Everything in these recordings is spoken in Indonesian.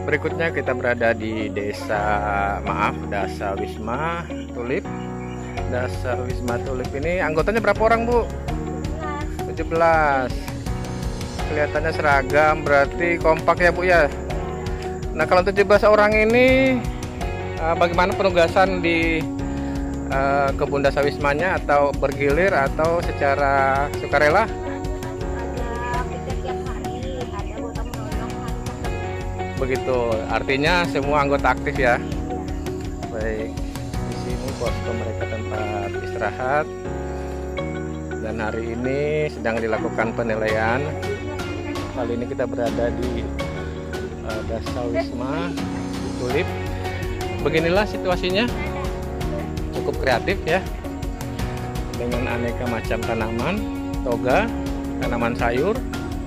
Berikutnya kita berada di Dasa Wisma Tulip. Dasa Wisma Tulip ini anggotanya berapa orang, Bu? 17. Kelihatannya seragam, berarti kompak ya, Bu ya. Nah, kalau 17 orang ini bagaimana penugasan di kebun Dasa Wismanya, atau bergilir atau secara sukarela? Begitu, artinya semua anggota aktif ya. Baik, di sini posko mereka tempat istirahat, dan hari ini sedang dilakukan penilaian. Kali ini kita berada di Dasa Wisma Tulip. Beginilah situasinya, cukup kreatif ya, dengan aneka macam tanaman, toga, tanaman sayur.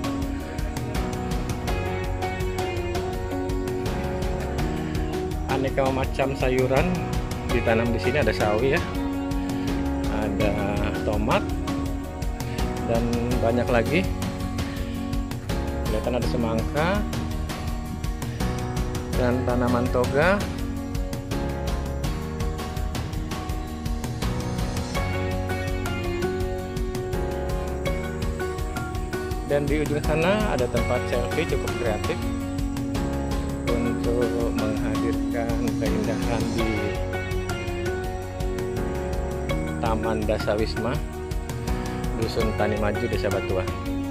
Aneka macam sayuran ditanam di sini, ada sawi ya, ada tomat, dan banyak lagi. Kelihatan ada semangka dan tanaman toga. Dan di ujung sana ada tempat selfie cukup kreatif untuk menghadirkan keindahan di Taman Dasa Wisma, Dusun Tani Maju, Desa Batuah.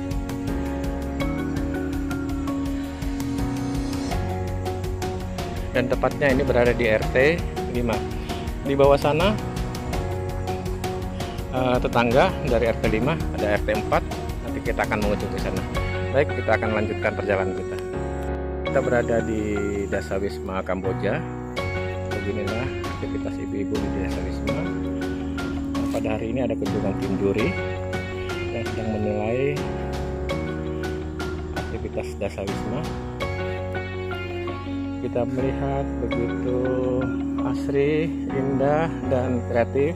Dan tepatnya ini berada di RT 5. Di bawah sana tetangga dari RT 5, ada RT 4. Nanti kita akan mengunjungi ke sana. Baik, kita akan lanjutkan perjalanan kita. Kita berada di Dasa Wisma Kamboja. Beginilah aktivitas ibu-ibu di Dasa Wisma. Pada hari ini ada kunjungan tim juri yang sedang menilai aktivitas Dasa Wisma. Kita melihat begitu asri, indah, dan kreatif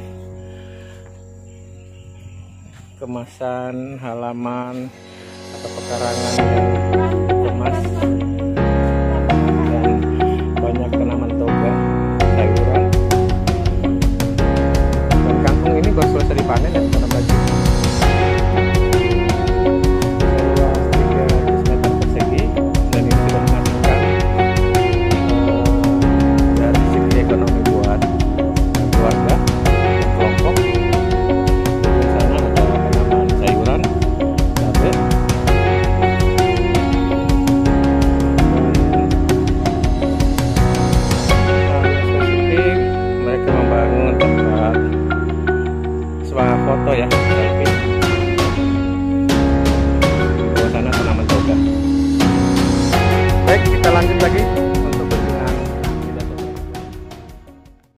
kemasan halaman atau pekarangan yang dikemas, dan banyak tanaman toga, sayuran. Dan kangkung ini baru selesai dipanen dan tanam lagi. Seluas 300 meter persegi, dan ini sudah menghasilkan dari segi ekonomi buat keluarga, kelompok. Di sana ada tanaman sayuran, cabai, spesifik mereka membangun tempat swaha foto ya, selfie. Di bawah sana tanaman toga. Baik, kita lanjut lagi.